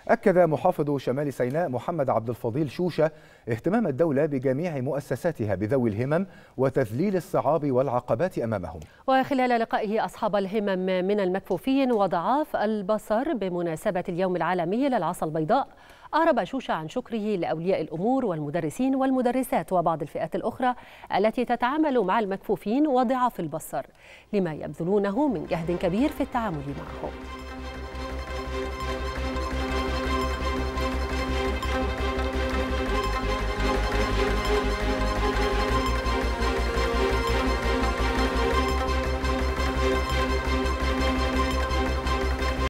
أكد محافظ شمال سيناء محمد عبد الفضيل شوشة اهتمام الدولة بجميع مؤسساتها بذوي الهمم وتذليل الصعاب والعقبات أمامهم. وخلال لقائه أصحاب الهمم من المكفوفين وضعاف البصر بمناسبة اليوم العالمي للعصا البيضاء، أعرب شوشة عن شكره لأولياء الأمور والمدرسين والمدرسات وبعض الفئات الأخرى التي تتعامل مع المكفوفين وضعاف البصر لما يبذلونه من جهد كبير في التعامل معهم.